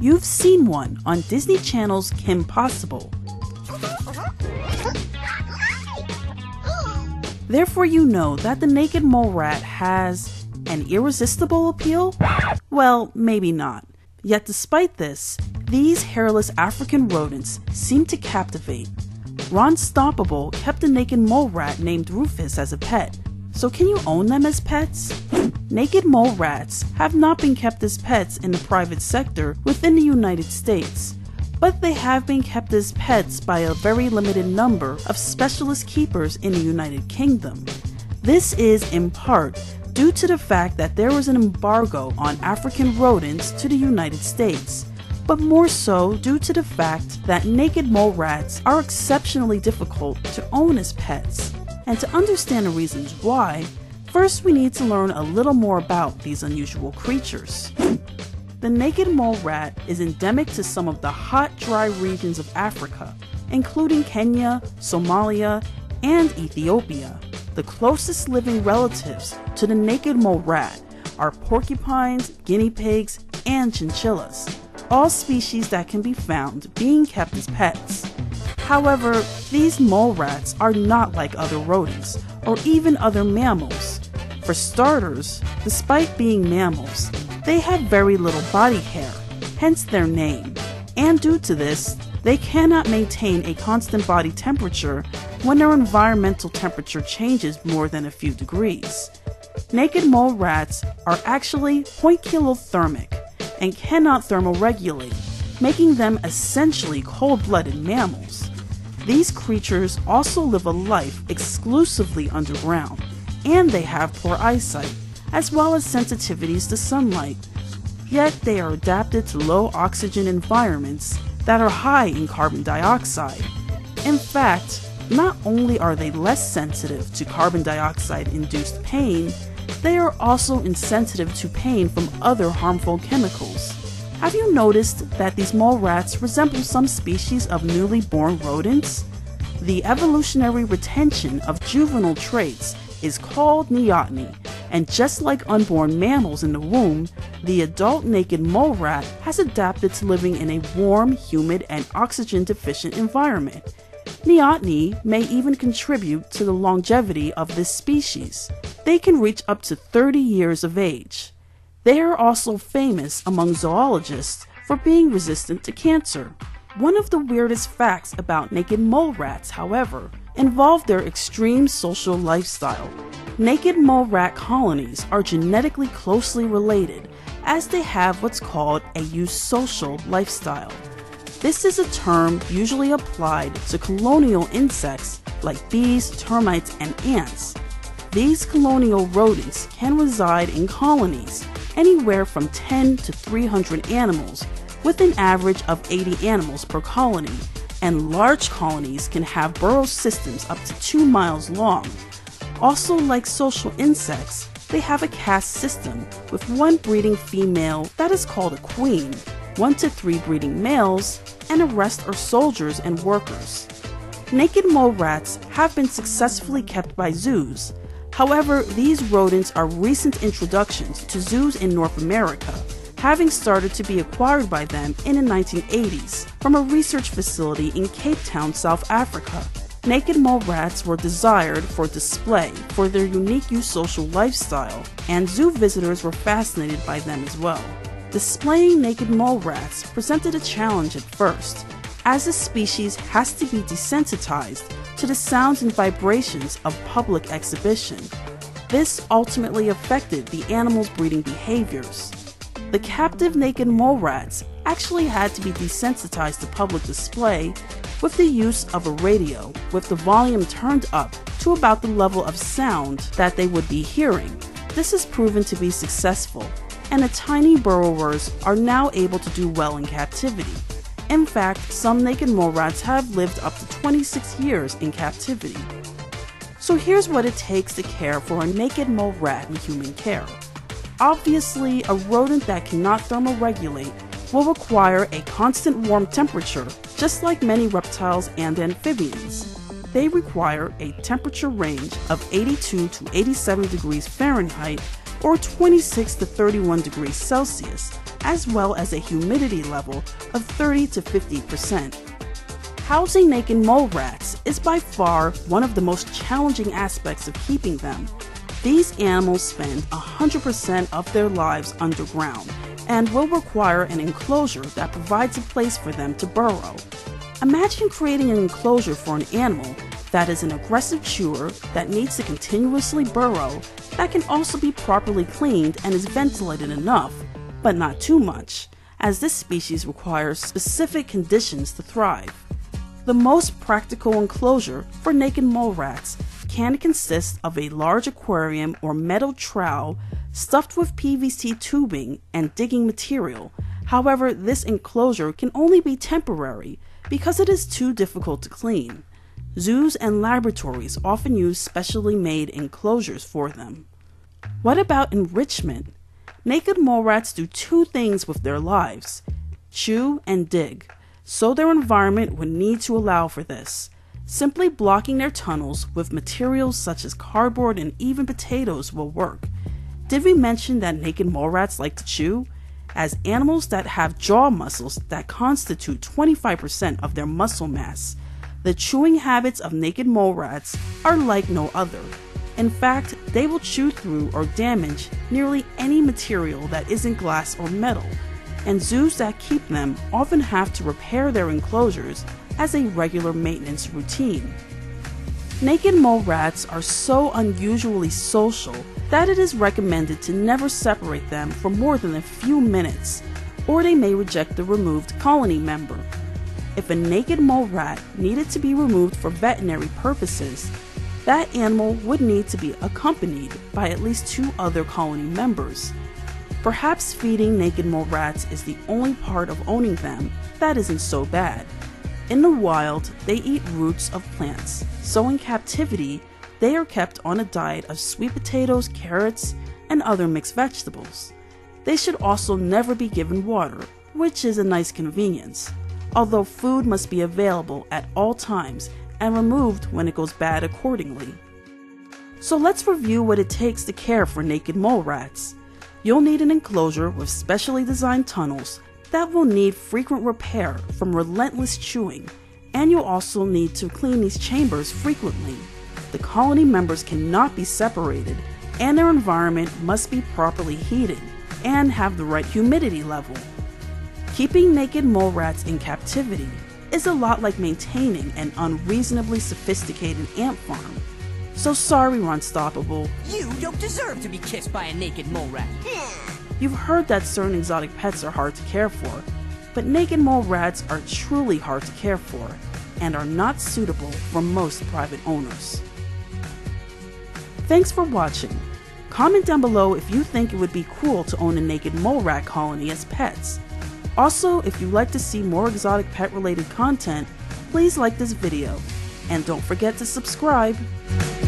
You've seen one on Disney Channel's Kim Possible. Therefore, you know that the naked mole rat has an irresistible appeal? Well, maybe not. Yet despite this, these hairless African rodents seem to captivate. Ron Stoppable kept a naked mole rat named Rufus as a pet. So can you own them as pets? Naked mole rats have not been kept as pets in the private sector within the United States, but they have been kept as pets by a very limited number of specialist keepers in the United Kingdom. This is in part due to the fact that there was an embargo on African rodents to the United States, but more so due to the fact that naked mole rats are exceptionally difficult to own as pets. And to understand the reasons why, first we need to learn a little more about these unusual creatures. The naked mole rat is endemic to some of the hot, dry regions of Africa, including Kenya, Somalia, and Ethiopia. The closest living relatives to the naked mole rat are porcupines, guinea pigs, and chinchillas, all species that can be found being kept as pets. However, these mole rats are not like other rodents, or even other mammals. For starters, despite being mammals, they have very little body hair, hence their name, and due to this, they cannot maintain a constant body temperature when their environmental temperature changes more than a few degrees. Naked mole rats are actually poikilothermic and cannot thermoregulate, making them essentially cold-blooded mammals. These creatures also live a life exclusively underground, and they have poor eyesight, as well as sensitivities to sunlight. Yet they are adapted to low oxygen environments that are high in carbon dioxide. In fact, not only are they less sensitive to carbon dioxide-induced pain, they are also insensitive to pain from other harmful chemicals. Have you noticed that these mole rats resemble some species of newly born rodents? The evolutionary retention of juvenile traits is called neoteny, and just like unborn mammals in the womb, the adult naked mole rat has adapted to living in a warm, humid, and oxygen-deficient environment. Neoteny may even contribute to the longevity of this species. They can reach up to 30 years of age. They are also famous among zoologists for being resistant to cancer. One of the weirdest facts about naked mole rats, however, involve their extreme social lifestyle. Naked mole rat colonies are genetically closely related, as they have what's called a eusocial lifestyle. This is a term usually applied to colonial insects like bees, termites, and ants. These colonial rodents can reside in colonies anywhere from 10 to 300 animals, with an average of 80 animals per colony, and large colonies can have burrow systems up to 2 miles long. Also, like social insects, they have a caste system with one breeding female that is called a queen, 1 to 3 breeding males, and the rest are soldiers and workers. Naked mole rats have been successfully kept by zoos. However, these rodents are recent introductions to zoos in North America, having started to be acquired by them in the 1980s from a research facility in Cape Town, South Africa. Naked mole rats were desired for display for their unique eusocial lifestyle, and zoo visitors were fascinated by them as well. Displaying naked mole rats presented a challenge at first, as the species has to be desensitized to the sounds and vibrations of public exhibition. This ultimately affected the animal's breeding behaviors. The captive naked mole rats actually had to be desensitized to public display with the use of a radio with the volume turned up to about the level of sound that they would be hearing. This has proven to be successful, and the tiny burrowers are now able to do well in captivity. In fact, some naked mole rats have lived up to 26 years in captivity. So here's what it takes to care for a naked mole rat in human care. Obviously, a rodent that cannot thermoregulate will require a constant warm temperature, just like many reptiles and amphibians. They require a temperature range of 82 to 87 degrees Fahrenheit or 26 to 31 degrees Celsius as well as a humidity level of 30 to 50%. Housing naked mole rats is by far one of the most challenging aspects of keeping them. These animals spend 100% of their lives underground and will require an enclosure that provides a place for them to burrow. Imagine creating an enclosure for an animal that is an aggressive chewer that needs to continuously burrow, that can also be properly cleaned and is ventilated enough, but not too much, as this species requires specific conditions to thrive. The most practical enclosure for naked mole rats can consist of a large aquarium or metal trowel stuffed with PVC tubing and digging material. However, this enclosure can only be temporary because it is too difficult to clean. Zoos and laboratories often use specially made enclosures for them. What about enrichment? Naked mole rats do two things with their lives: chew and dig, so their environment would need to allow for this. Simply blocking their tunnels with materials such as cardboard and even potatoes will work. Did we mention that naked mole rats like to chew? As animals that have jaw muscles that constitute 25% of their muscle mass, the chewing habits of naked mole rats are like no other. In fact, they will chew through or damage nearly any material that isn't glass or metal, and zoos that keep them often have to repair their enclosures as a regular maintenance routine. Naked mole rats are so unusually social that it is recommended to never separate them for more than a few minutes, or they may reject the removed colony member. If a naked mole rat needed to be removed for veterinary purposes, that animal would need to be accompanied by at least 2 other colony members. Perhaps feeding naked mole rats is the only part of owning them that isn't so bad. In the wild, they eat roots of plants, so in captivity, they are kept on a diet of sweet potatoes, carrots, and other mixed vegetables. They should also never be given water, which is a nice convenience, although food must be available at all times and removed when it goes bad accordingly. So let's review what it takes to care for naked mole rats. You'll need an enclosure with specially designed tunnels that will need frequent repair from relentless chewing, and you'll also need to clean these chambers frequently. The colony members cannot be separated, and their environment must be properly heated and have the right humidity level. Keeping naked mole rats in captivity is a lot like maintaining an unreasonably sophisticated ant farm. So sorry, Runstoppable. You don't deserve to be kissed by a naked mole rat. You've heard that certain exotic pets are hard to care for, but naked mole rats are truly hard to care for and are not suitable for most private owners. Thanks for watching. Comment down below if you think it would be cool to own a naked mole rat colony as pets. Also, if you'd like to see more exotic pet related content, please like this video, and don't forget to subscribe.